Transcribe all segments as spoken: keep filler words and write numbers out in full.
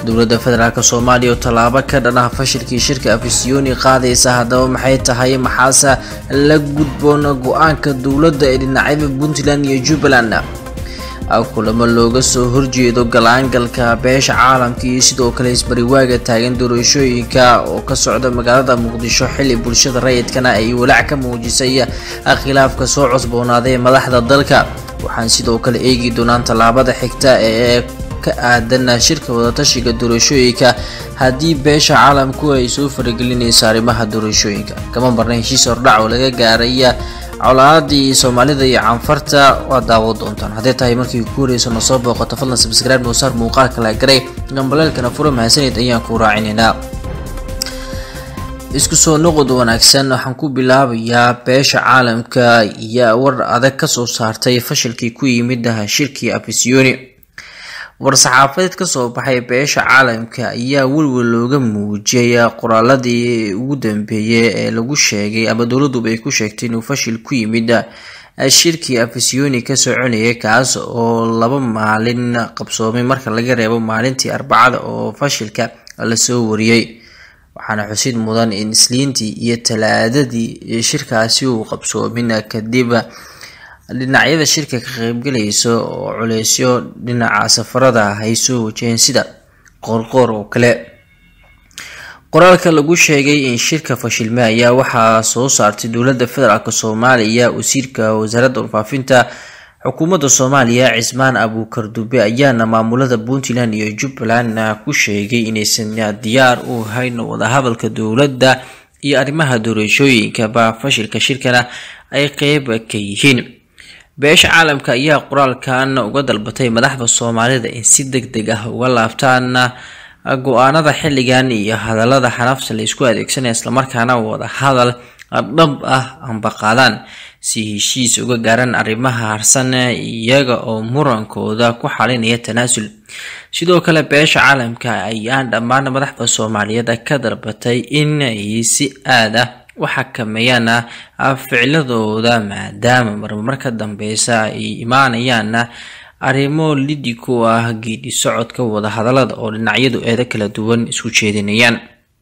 dowladda federaalka Soomaaliya oo talaabo ka dhan fashilkii shirka Afisiyoni qaadaysa hadaba maxay tahay maxaasa la gudboon go'aanka dowladda ee dhinacyada Puntland iyo Jubbaland kulamo looga soo horjeedo galaangalka beesha caalamka iyo sidoo kale isbariwaaga taagan doorashooyinka oo ka socda magaalada Muqdisho xilli bulshada rayidkana ay walaac ka muujisay khilaafka soo cusboonaaday madaxda dalka waxaan sidoo kale eegi doonaan talaabada xigta ee ka aadan shirka wada tashiga doorashooyinka hadii beesha caalamku ay soo faragelinayso arrimaha doorashooyinka kama marnay heshiis hordhac oo laga gaaray colaadii Soomaalida iyo Canfarta waa daawo doontaan haday tahay markii ku horeeyso noo soo booqato fadlan subscribe noo saar muuqaalka la garay gambalelkana furo mahadsanid ayaan ku raacinayna isku soo noqod wanaagsan waxaan ku bilaabayaa beesha caalamka iyo war adag ka soo saartay fashilkii ku yimid shirkii Afisiyoni warsaxaafadeed ka soo baxay beesha caalamka ayaa walwal looga muujiyay qoraaladii ugu dambeeyay ee lagu sheegay ama dawladdu ay ku sheegtay inuu fashil ku yimid shirkii Afisiyoni ka soconayay kaas oo laba maalin qabsoomay marka laga reebo maalintii Arbacada oo fashilka la soo wariyay waxaana xusid mudan in Isniintii iyo Talaadadii shirkaasi uu qabsoomay kadib dhinacyada shirka ka qaybgalayso oo culeysyo dhinaca safarada ay soo wajaheen sida qorqor oo kale qoraalka lagu sheegay in shirka fashilmay ayaa waxaa soo saartay dowladda federaalka Soomaaliya wasiirka wasaaradda warfaafinta xukuumadda Soomaaliya Cismaan Abuukar Dube ayaana maamulada Puntland iyo Jubbaland ku sheegay inaysan diyaar u ahayn wada hadalka dowladda iyo arrimaha doorashooyinka ba fashilka shirkana ay qayb ka yihiin beesha caalamka ayaa qoraalkan uga dalbatay madaxda Soomaalida in si degdeg ah uga laabtaan go'aanada xilligan iyo hadallada xanafta la isku adeegsanay isla markaana wada hadal dhab ah amba qaadaan si heshiis uga gaaran arrimaha harsan iyaga oo murankooda ku xalinaya tanaasul sidoo kale beesha caalamka ayaa dhammaan madaxda Soomaaliyeed ka dalbatay in ay si aad ah waxa kameeyana ficilladooda maadaama marmarka dambeeysa ay imaanayaan arrimo liddi ku ah geedi socodka wada hadallada oo dhinacyadu eeda kala duwan isku jeedinayaan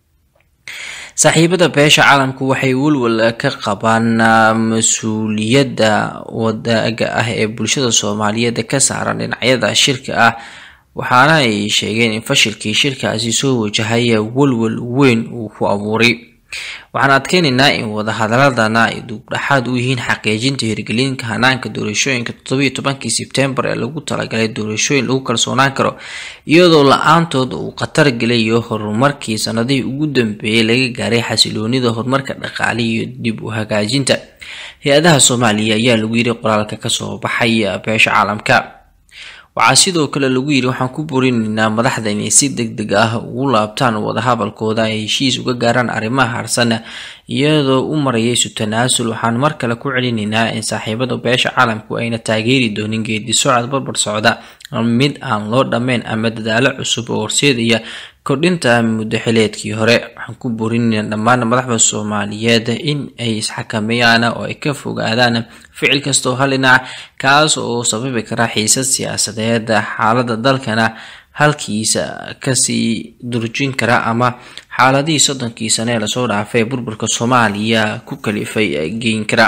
saaxiibada beesha caalamku waxay walwal ka qabaan mas'uuliyadda wadaaga ah ee bulshada Soomaaliyeed ka saaran dhinacyada shirka ah waxaana ay sheegeen in fashilkii shirkaasi soo wajahay walwal weyn uu ku abuuray waxaan adkeenaynaa in wada hadaladana ay dubdhaxaad u yihiin xaqiijinta hirgelinta hanaanka doorashooyinka toddoba iyo tobankii Sebtembar ee lagu talagalay doorashooyin lagu kalsoonaan karo iyadoo la'aantood uu qatar galayo horumarkii sanadihii ugu dambeeyay laga gaaray xasiloonida horumarka dhaqaale iyo dib u hagaajinta hay'adaha Soomaaliya ayaa lagu yiri qoraalka ka soo baxay beesha caalamka waxaa sidoo kale lagu yiri waxaan ku burinaynaa madaxda inay si degdeg ah ugu laabtaan wada hadalkooda ay heshiis uga gaaraan arrimaha harsan iyadoo u marayay tanaasul waxaan mar kale ku celinaynaa in saaxiibada beesha caalamku ayna taageeri doonin geedi socod barbar socda mid aan loo dhameyn ama dadaalo cusub oo horseedaya kordhinta muddo xileedkii hore waxaan ku burinaynaa dhammaan madaxda Soomaaliyeed in ay isxakameeyaan oo ay ka fogaadaan ficil kasta oo hal dhinac kaas oo sababi kara xiisad siyaasadeed xaaladda dalkana halkiisa ka sii durjin kara ama xaaladii soddonkii sano ee la soo dhaafay burburka Soomaaliya ku kalifay geyn kara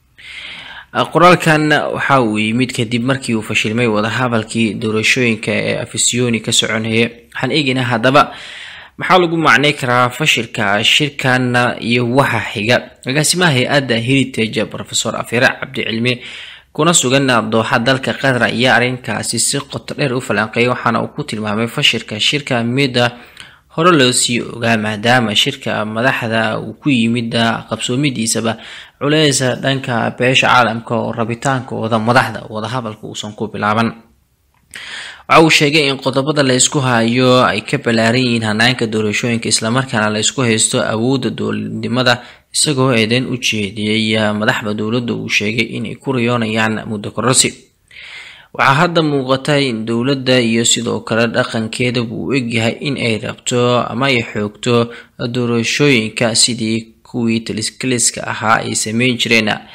qoraalkan waxa uu yimid kadib markii uu fashilmay wada hadalkii doorashooyinka ee Afisiyoni ka soconayay waxaan eegaynaa hadaba maxaa lagu macnay karaa fashilka shirkan iyo waxa xiga agaasimaha hay'adda Heritage Professor Afira Cabdi Cilmi kuna sugan dooxa dalka Qatar ayaa arrinkaasi si qoto dheer u falanqeeyay waxaana uu ku tilmaamay fashilka shirka mid hore loo sii ogaa maadaama shirka madaxda uu ku yimid qabsoomidiisaba culeys dhanka beesha caalamka oo rabitaankooda madaxda wada hadalku uusan ku bilaaban waxa uu sheegay in qodobada la isku hayo ay ka balaaran yihiin hanaanka doorashooyinka isla markaana la isku haysto awoodda dowladnimada isagoo eedan u jeediyay madaxda dowladda uu sheegay in ay ku riyoonayaan muddo kororsi waxaa hadda muuqata in dowladda iyo sidoo kale dhaqankeeda uu egyahay in ay rabto ama ay xoogto doorashooyinka sidii kuwii taliskaliska ahaa ay sameyn jireen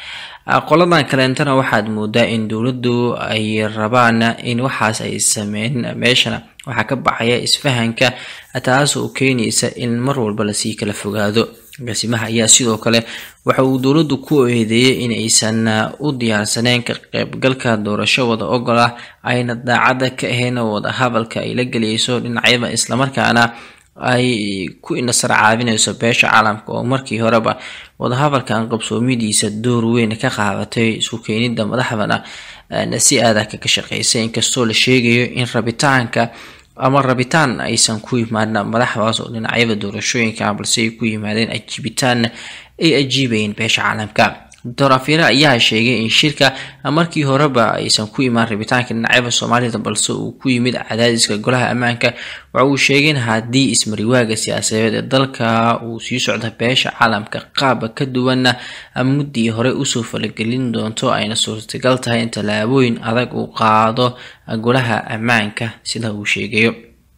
qoladan kaleentana waxaad moodaa in dowladdu ay rabaan in waxaas ay sameyn meeshana waxaa ka baxaya isfahanka taas oo keenaysa in mar walba lasii kala fogaado. agaasimaha ayaa sidoo kale waxa uu dowladdu ku eedeeyay in aysan u diyaarsaneyn ka qaybgalka doorasho wada ogol ah ayna daacada ka ahayn wada hadalka ay la geliyso dhinacyada islamarkaana ay ku inasar caawinayso beesha caalamka oo markii horeba wada hadalkan qabsoomidiisa door weyn ka qaadatay isku keenida madaxdana si aad ah ka shaqeysay inkastoo la sheegayo in rabitaanka ama rabitaan aysan ku yimaadna madaxdaas oo dhinacyada doorashooyinka balse ay ku yimaadeen ajiibitaan ay ajiibayeen beesha caalamka. doctor Afyare ayaa sheegay in shirka markii horeba aysan ku imaan rabitaanka dhinacyada Soomaalida balse uu ku yimid cadaadiska golaha ammaanka. waxa uu sheegay in haddii ismariwaaga siyaasadeed ee dalka uu sii socdo beesha caalamka qaab ka duwan muddii hore usoo falagelin doonto ayna suurtagal tahay in tallaabooyin adag uu qaado golaha ammaanka sida uu sheegayo.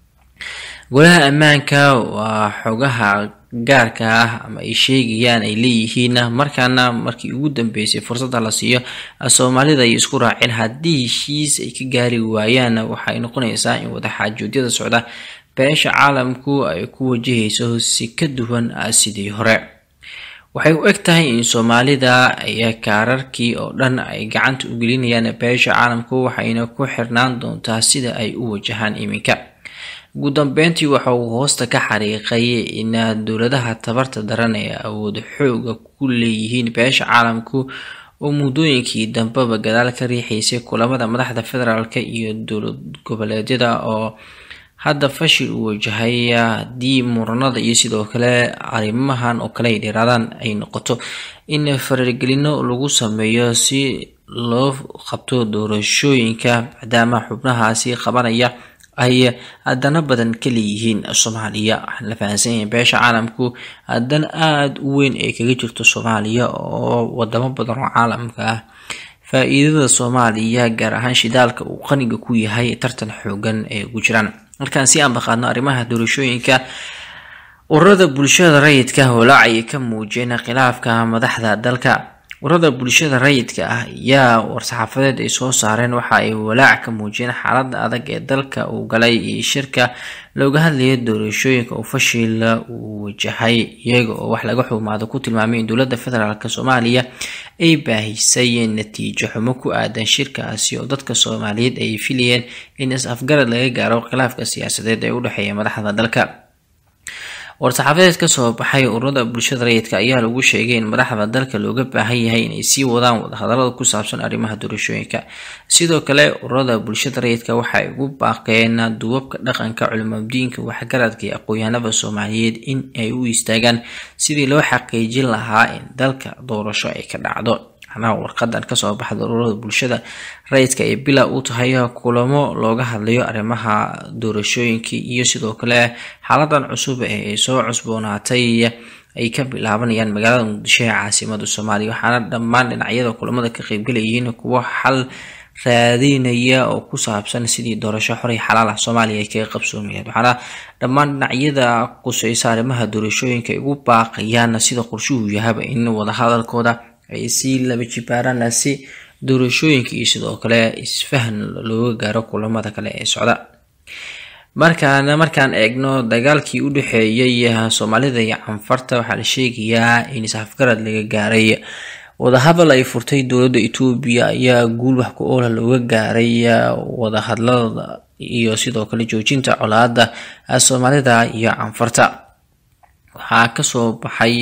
golaha ammaanka waa xogaha gaarka ah ama ay sheegayaan ay leeyihiin markaana markii ugu dambeysay fursadda la siiyo Soomaalida ay isku raaceen haddii heshiis ay ka gaari waayaan waxay noqonaysaa in wada xaajoodiyada socda beesha caalamku ay ku wajahayso si ka duwan sidii hore. waxay u egtahay in Soomaalida ay kaararkii oo dhan ay gacanta u gelinayaan beesha caalamku waxayna ku xirnaan doontaa sida ay u wajahaan iminka. ugu dambeyntii waxa uu hoosta ka xariiqay in dowladaha tabarta daran ee awood xooga ku leeyihiin beesha caalamku oo muddooyinkii dambeba gadaal ka riixaysay kulamada madaxda federaalka iyo dowlad goboleedyada oo hadda fashil u wajahay haddii muranada iyo sidoo kale arrimahan oo kale ay dheeraadaan ay noqoto in faragelino lagu sameeyo si loo qabto doorashooyinka maadaama xubnahaasi qabanaya ay haddana badan ka leeyihiin Soomaaliya. waxaan la fahansan yahay beesha caalamku haddana aada u weyn ay kaga jirto Soomaaliya oo wadamo badan oo caalamka ah faa'iidada Soomaaliya gaar ahaan shidaalka uu qaniga ku yahay tartan xoogan ee ugu jiraan. markaan si aan baqaadno arrimaha doorashooyinka ururada bulshada rayidka holaacay ka muujiyeen khilaafka madaxda dalka. ururada bulshada rayidka ah ayaa war-saxaafadeed ay soo saareen waxa ay walaac ka muujiyeen xaaladda adag ee dalka uu galay iyo shirka looga hadlayay doorashooyinka oo fashil uu wajahay iyaga oo wax laga xumaado ku tilmaamay in dowladda federaalka Soomaaliya ay baahisay natiijo xumo ku aadan shirkaasi oo dadka Soomaaliyeed ay filayeen in is-afgarad laga gaaro khilaafka siyaasadeed ee u dhaxeeya madaxda dalka. war-saxaafadeed ka soo baxay ururada bulshada rayidka ayaa lagu sheegay in madaxda dalka looga baahan yahay inay sii wadaan wadahadalada ku saabsan arrimaha doorashooyinka. sidoo kale ururada bulshada rayidka waxay ugu baaqeen duubabka dhaqanka culimadiinka waxgaradka iyo aqoonyahanada Soomaaliyeed in ay u istaagaan sidii loo xaqiijin lahaa in dalka doorasho ay ka dhacdo. warqadan ka soo baxda ururada bulshada rayidka ee bila u tahay kulamo looga hadlayo arrimaha doorashooyinka iyo sidoo kale xaaladan cusub ee soo cusboonaatay ay ka bilaabanayaan magaalada Muqdisho ee caasimadda Soomaaliya. waxaana dhammaan dhinacyada kulamada ka qaybgalayeen kuwa xal raadinaya oo ku saabsan sidii doorasho xor iyo xalaal ah Soomaaliya ay kaga qabsoomayaan. waxaana dhammaan dhinacyada qusaysa arrimaha doorashooyinka ay ugu baaqayaan sida qorshuhu yahay in wada hadalkooda ay si laba jibaaraan si doorashooyinka iyo sidoo kale isfahan looga gaaro kulamada kale ee socda. markaan markaan eegno dagaalkii u dhaxeeyay Soomaalida iyo Canfarta waxaa la sheegayaa in is-afgarad laga gaaray. wada hadal ay furtay dowladda Itoobiya ayaa guul wax ku ool looga gaaray wada hadalada iyo sidoo kale joojinta colaadda Soomaalida iyo Canfarta. waxaa ka soo baxay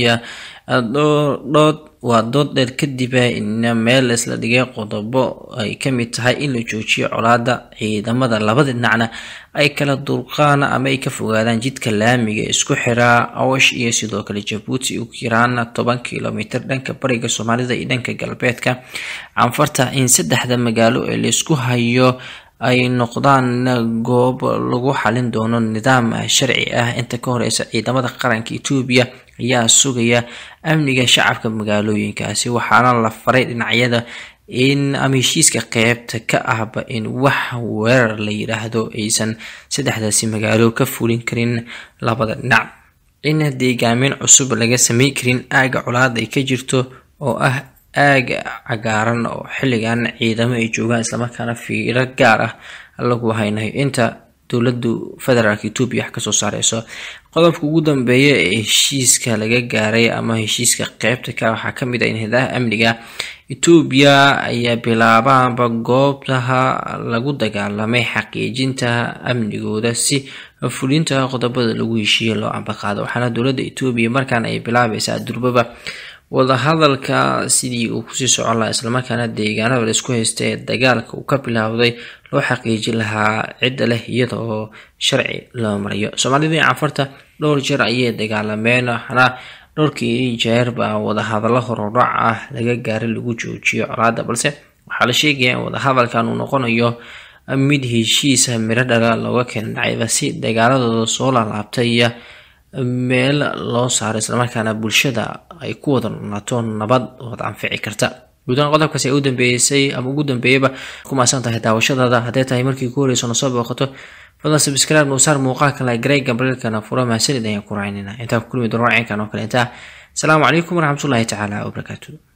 dood waa dood dheer kadib in meel isla dhigay qodobo ay ka mid tahay in la joojiyo colaadda ciidamada labada dhinacna ay kala durqaan ama ay ka fogaadaan jidka laamiga isku xira Awash iyo sidoo kale Djibouti u jiraan toban kiiloomitir dhanka bariga Soomaalida iyo dhanka galbeedka Canfarta. in saddexda magaalo ee la isku hayo ay noqdaan goob lagu xalin doono nidaam sharci ah. inta ka horeysa ciidamada qaranka Itoobiya ayaa sugaya amniga shacabka magaalooyinkaasi waxaana la faray dhinacyada in heshiiska qaybta ka ahba in wax weerar la yiraahdo aysan saddexdaasi magaalo ka fulin karin labada dhinac. in deegaamin cusub laga sameyn karin aaga colaad ay ka jirto oo ah aag cagaaran oo xilligan ciidamo ay joogaan isla markaana fiiro gaar ah lagu haynayo inta dowladda federaalka Itoobiya wax ka soo saareyso. qodobka ugu dambeeya ee heshiiska laga gaaray ama heshiiska qaybta ka waxa kamid ah in hay'adaha amniga Itoobiya ayaa bilaabaanba goobtaha lagu dagaalamay xaqiijinta amnigooda si fulinta qodobada lagu heshiiyay loo ambaqaado. waxaana dowladda Itoobiya markaan ay bilaabaysaa durbaba wada hadalka sidii uu kusii socon lahaa isla markaana deegaanada la isku haystay dagaalka uu ka bilaawday loo xaqiijin lahaa cid leh iyadoo sharci loo marayo. Soomaalida iyo Cafarta dhowr jeer ayay dagaalameen waxaana dhowrkii jeer baa wada hadallo horudhac ah laga gaaray lagu joojiyo colaadda, balse waxaa la sheegayaa in wada hadalkan uu noqonayo mid heshiisa miro dhala looga keenay dhacayba si dagaaladooda soo laalaabtay iyo meel loo saaray isla markaana bulshada ay ku wada noolaato nabad wada anfici karta. gudahaan qodobkaasi ay u dambeysay ama ugu dambeeyaba ku maasan tahay daawashadaada. haddii tahay markii ku horeyso soo booqato fadlan subscribe noo saar muuqaalka la garay gambalkana furo maasanid ayaan ku raacinayna inta ku kulmi doono raacinkan oo kale inta. Assalaamu calaykum waraxmatullaahi tacaala wabarakaatuh.